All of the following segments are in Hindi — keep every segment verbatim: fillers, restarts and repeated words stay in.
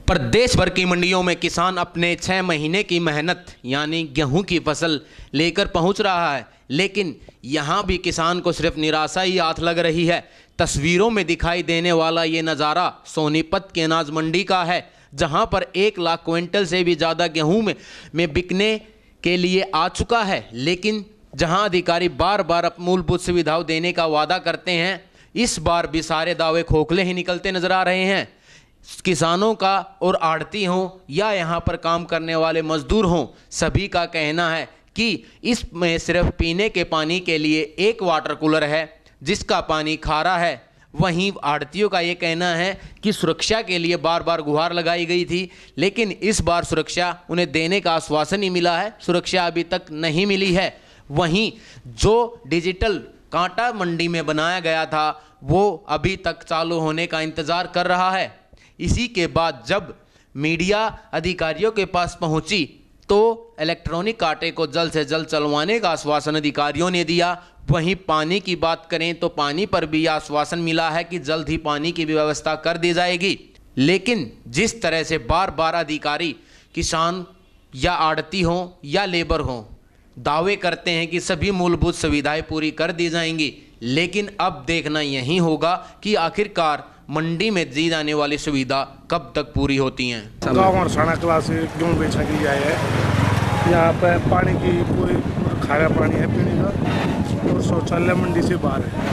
प्रदेश भर की मंडियों में किसान अपने छः महीने की मेहनत यानी गेहूं की फसल लेकर पहुंच रहा है, लेकिन यहां भी किसान को सिर्फ निराशा ही हाथ लग रही है। तस्वीरों में दिखाई देने वाला ये नज़ारा सोनीपत के अनाज मंडी का है, जहां पर एक लाख क्विंटल से भी ज़्यादा गेहूं में, में बिकने के लिए आ चुका है, लेकिन जहां अधिकारी बार बार मूलभूत सुविधाओं देने का वादा करते हैं, इस बार भी सारे दावे खोखले ही निकलते नजर आ रहे हैं। किसानों का और आड़ती हों या यहाँ पर काम करने वाले मजदूर हों, सभी का कहना है कि इसमें सिर्फ पीने के पानी के लिए एक वाटर कूलर है जिसका पानी खारा है। वहीं आड़तियों का ये कहना है कि सुरक्षा के लिए बार बार गुहार लगाई गई थी, लेकिन इस बार सुरक्षा उन्हें देने का आश्वासन ही मिला है, सुरक्षा अभी तक नहीं मिली है। वहीं जो डिजिटल कांटा मंडी में बनाया गया था वो अभी तक चालू होने का इंतज़ार कर रहा है। इसी के बाद जब मीडिया अधिकारियों के पास पहुंची तो इलेक्ट्रॉनिक कांटे को जल्द से जल्द चलवाने का आश्वासन अधिकारियों ने दिया। वहीं पानी की बात करें तो पानी पर भी आश्वासन मिला है कि जल्द ही पानी की व्यवस्था कर दी जाएगी, लेकिन जिस तरह से बार बार अधिकारी किसान या आड़ती हों या लेबर हों दावे करते हैं कि सभी मूलभूत सुविधाएं पूरी कर दी जाएंगी, लेकिन अब देखना यही होगा कि आखिरकार मंडी में दी जाने वाली सुविधा कब तक पूरी होती हैं। गाँव और साना क्लास से गेहूँ बेचने के लिए आए हैं। यहाँ पर पानी की पूरी खारा पानी है पीने का, और शौचालय मंडी से बाहर है,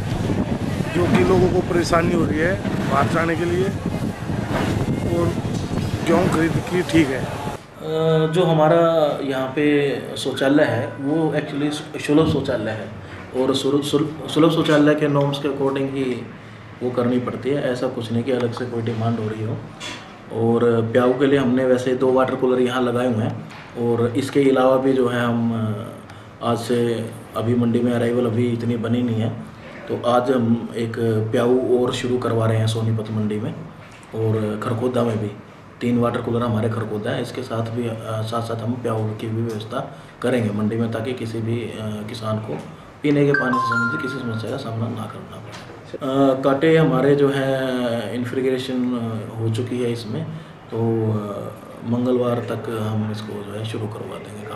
जो कि लोगों को परेशानी हो रही है बाहर जाने के लिए, और गेहूँ खरीद की ठीक है। जो हमारा यहाँ पे शौचालय है वो एक्चुअली सुलभ शौचालय है, और सुलभ शौचालय के नॉर्म्स के अकॉर्डिंग ही वो करनी पड़ती है। ऐसा कुछ नहीं कि अलग से कोई डिमांड हो रही हो। और प्याऊ के लिए हमने वैसे दो वाटर कूलर यहाँ लगाए हुए हैं, और इसके अलावा भी जो है हम आज से अभी मंडी में अराइवल अभी इतनी बनी नहीं है, तो आज हम एक प्याऊ और शुरू करवा रहे हैं सोनीपत मंडी में, और खरखोदा में भी तीन वाटर कूलर हमारे खरखोदा है। इसके साथ भी साथ साथ हम प्याऊ की भी व्यवस्था करेंगे मंडी में, ताकि किसी भी किसान को पीने के पानी से संबंधित किसी समस्या का सामना ना करना पड़े। कांटे हमारे जो है इन्फ्रिगेशन हो चुकी है इसमें, तो मंगलवार तक हम इसको जो है शुरू करवा देंगे।